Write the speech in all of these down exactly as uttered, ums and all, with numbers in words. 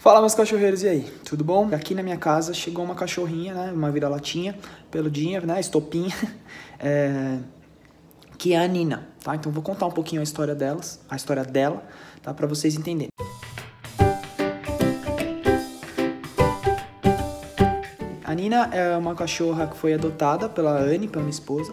Fala, meus cachorreiros, e aí? Tudo bom? Aqui na minha casa chegou uma cachorrinha, né? Uma vira-latinha, peludinha, né? Estopinha, é... que é a Nina, tá? Então vou contar um pouquinho a história delas, a história dela, tá? Pra vocês entenderem. A Nina é uma cachorra que foi adotada pela Anne, pela minha esposa.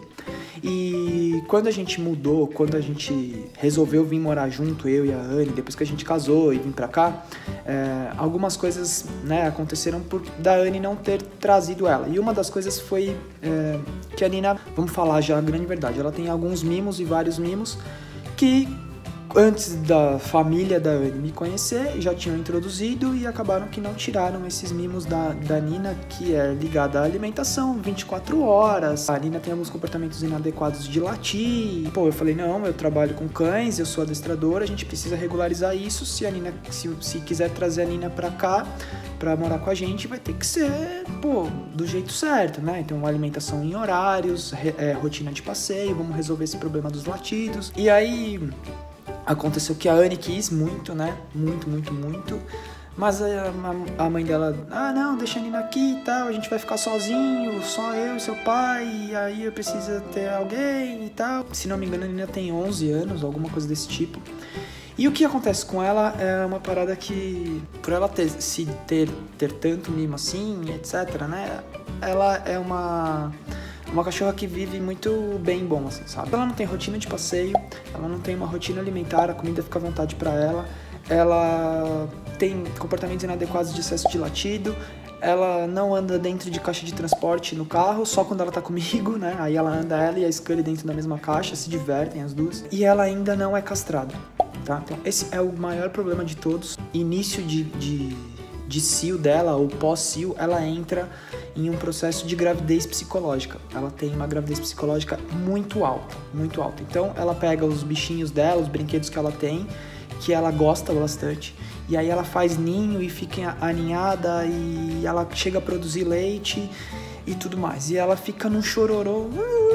E quando a gente mudou, quando a gente resolveu vir morar junto, eu e a Anne, depois que a gente casou e vim pra cá, é, algumas coisas, né, aconteceram por da Anne não ter trazido ela. E uma das coisas foi é, que a Nina, vamos falar já a grande verdade, ela tem alguns mimos e vários mimos que antes da família da Anne me conhecer, já tinham introduzido e acabaram que não tiraram esses mimos da, da Nina, que é ligada à alimentação vinte e quatro horas. A Nina tem alguns comportamentos inadequados de latir. Pô, eu falei, não, eu trabalho com cães, eu sou adestradora, a gente precisa regularizar isso. Se a Nina, se, se quiser trazer a Nina pra cá, pra morar com a gente, vai ter que ser, pô, do jeito certo, né? Então, uma alimentação em horários, re, é, rotina de passeio, vamos resolver esse problema dos latidos. E aí aconteceu que a Anne quis muito, né? Muito, muito, muito. Mas a, a mãe dela, ah, não, deixa a Nina aqui e tal, a gente vai ficar sozinho, só eu e seu pai, e aí eu preciso ter alguém e tal. Se não me engano, a Nina tem onze anos, alguma coisa desse tipo. E o que acontece com ela é uma parada que, por ela ter, se ter, ter tanto mimo assim, etc, né? Ela é uma... uma cachorra que vive muito bem bom, assim, sabe? Ela não tem rotina de passeio, ela não tem uma rotina alimentar, a comida fica à vontade pra ela, ela tem comportamentos inadequados de excesso de latido, ela não anda dentro de caixa de transporte no carro, só quando ela tá comigo, né? Aí ela anda, ela e a Scully dentro da mesma caixa, se divertem as duas. E ela ainda não é castrada, tá? Então esse é o maior problema de todos. Início de... de de cio dela, ou pós-cio, ela entra em um processo de gravidez psicológica. Ela tem uma gravidez psicológica muito alta, muito alta. Então, ela pega os bichinhos dela, os brinquedos que ela tem, que ela gosta bastante, e aí ela faz ninho e fica aninhada, e ela chega a produzir leite e tudo mais. E ela fica num chororô,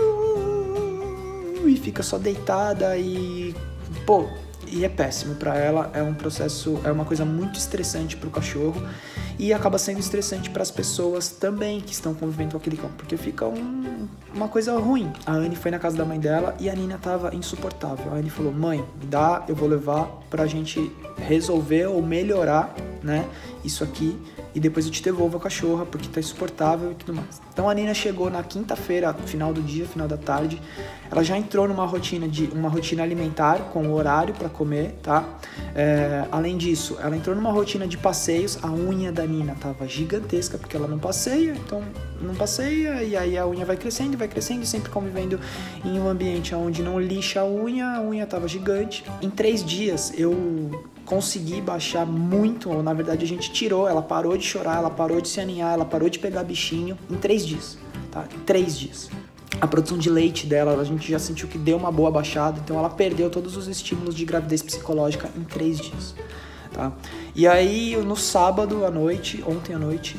e fica só deitada e... pô... E é péssimo para ela, é um processo, é uma coisa muito estressante para o cachorro e acaba sendo estressante para as pessoas também que estão convivendo com aquele cão, porque fica um, uma coisa ruim. A Anne foi na casa da mãe dela e a Nina tava insuportável. A Anne falou, mãe, me dá, eu vou levar pra gente resolver ou melhorar, né, isso aqui, e depois eu te devolvo a cachorra porque tá insuportável e tudo mais. Então a Nina chegou na quinta-feira, final do dia, final da tarde, ela já entrou numa rotina, de, uma rotina alimentar com o horário para comer, tá? É, além disso, ela entrou numa rotina de passeios, a unha da Nina tava gigantesca porque ela não passeia, então não passeia e aí a unha vai crescendo, vai crescendo, sempre convivendo em um ambiente onde não lixa a unha, a unha tava gigante. Em três dias eu consegui baixar muito, ou na verdade a gente tirou, ela parou de chorar, ela parou de se aninhar, ela parou de pegar bichinho em três dias, tá? Em três dias. A produção de leite dela, a gente já sentiu que deu uma boa baixada, então ela perdeu todos os estímulos de gravidez psicológica em três dias, tá? E aí, no sábado à noite, ontem à noite,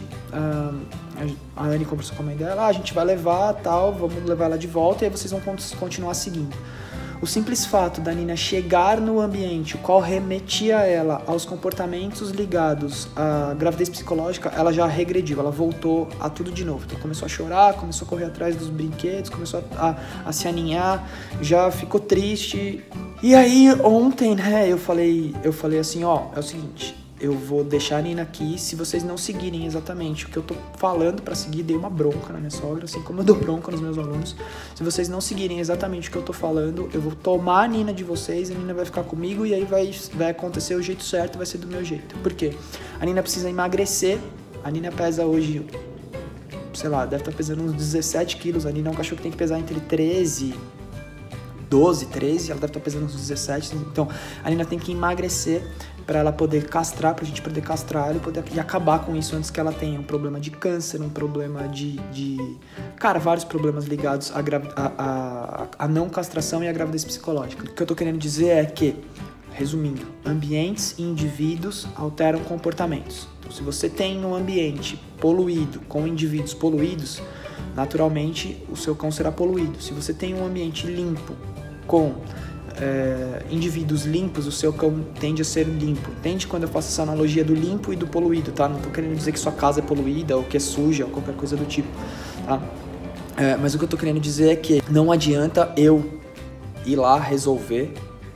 a Anne conversou com a mãe dela, ah, a gente vai levar, tal, vamos levar ela de volta e aí vocês vão continuar seguindo. O simples fato da Nina chegar no ambiente, o qual remetia ela aos comportamentos ligados à gravidez psicológica, ela já regrediu, ela voltou a tudo de novo. Então começou a chorar, começou a correr atrás dos brinquedos, começou a, a, a se aninhar, já ficou triste. E aí ontem, né, eu falei, eu falei assim, ó, é o seguinte, eu vou deixar a Nina aqui, se vocês não seguirem exatamente o que eu tô falando pra seguir, dei uma bronca na minha sogra, assim como eu dou bronca nos meus alunos. Se vocês não seguirem exatamente o que eu tô falando, eu vou tomar a Nina de vocês, a Nina vai ficar comigo e aí vai, vai acontecer o jeito certo, vai ser do meu jeito. Por quê? A Nina precisa emagrecer, a Nina pesa hoje, sei lá, deve estar pesando uns dezessete quilos, a Nina é um cachorro que tem que pesar entre treze, doze, treze, ela deve estar pesando uns dezessete, então a Nina tem que emagrecer para ela poder castrar, pra gente poder castrar ela e poder e acabar com isso antes que ela tenha um problema de câncer, um problema de... de cara, vários problemas ligados à a, a, a não castração e à gravidez psicológica. O que eu tô querendo dizer é que, resumindo, ambientes e indivíduos alteram comportamentos. Então, se você tem um ambiente poluído, com indivíduos poluídos, naturalmente o seu cão será poluído. Se você tem um ambiente limpo, com é, indivíduos limpos, o seu cão tende a ser limpo. Entende quando eu faço essa analogia do limpo e do poluído, tá? Não tô querendo dizer que sua casa é poluída ou que é suja ou qualquer coisa do tipo, tá? É, mas o que eu tô querendo dizer é que não adianta eu ir lá resolver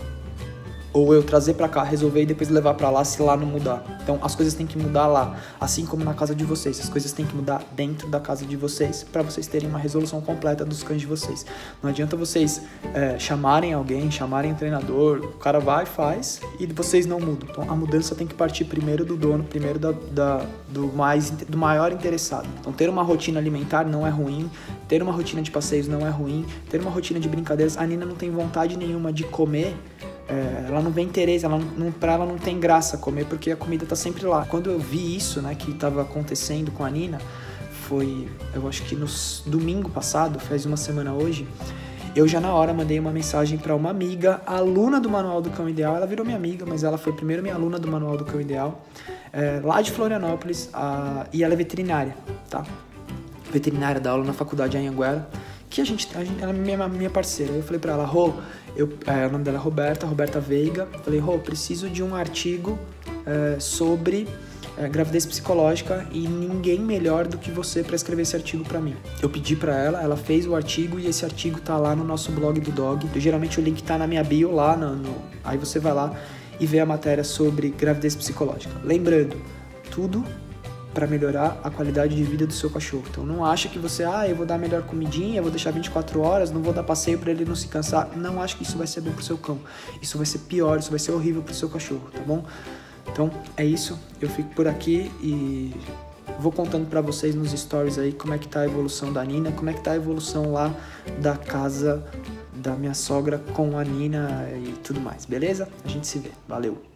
ou eu trazer pra cá, resolver e depois levar pra lá se lá não mudar. Então as coisas têm que mudar lá, assim como na casa de vocês. As coisas têm que mudar dentro da casa de vocês pra vocês terem uma resolução completa dos cães de vocês. Não adianta vocês é, chamarem alguém, chamarem um treinador, o cara vai e faz e vocês não mudam. Então a mudança tem que partir primeiro do dono, primeiro da, da, do, mais, do maior interessado. Então ter uma rotina alimentar não é ruim, ter uma rotina de passeios não é ruim, ter uma rotina de brincadeiras. A Nina não tem vontade nenhuma de comer. É, ela não vê interesse, ela não, pra ela não tem graça comer porque a comida tá sempre lá. Quando eu vi isso, né, que tava acontecendo com a Nina, foi, eu acho que no domingo passado, faz uma semana hoje, eu já na hora mandei uma mensagem para uma amiga, aluna do Manual do Cão Ideal. Ela virou minha amiga, mas ela foi primeiro minha aluna do Manual do Cão Ideal, é, lá de Florianópolis, a, e ela é veterinária, tá? Veterinária, dá aula na faculdade em Anhanguera, que a gente, a gente, ela é minha, minha parceira. Eu falei pra ela, Rô, eu, é, o nome dela é Roberta, Roberta Veiga. Eu falei, Rô, preciso de um artigo é, sobre é, gravidez psicológica e ninguém melhor do que você pra escrever esse artigo pra mim. Eu pedi pra ela, ela fez o artigo e esse artigo tá lá no nosso blog do Dog. Eu, geralmente o link tá na minha bio lá, no, no, aí você vai lá e vê a matéria sobre gravidez psicológica. Lembrando, tudo para melhorar a qualidade de vida do seu cachorro. Então não acha que você, ah, eu vou dar melhor comidinha, eu vou deixar vinte e quatro horas, não vou dar passeio para ele não se cansar. Não acha que isso vai ser bom pro seu cão. Isso vai ser pior, isso vai ser horrível pro seu cachorro, tá bom? Então é isso, eu fico por aqui e vou contando para vocês nos stories aí como é que tá a evolução da Nina, como é que tá a evolução lá da casa da minha sogra com a Nina e tudo mais, beleza? A gente se vê, valeu!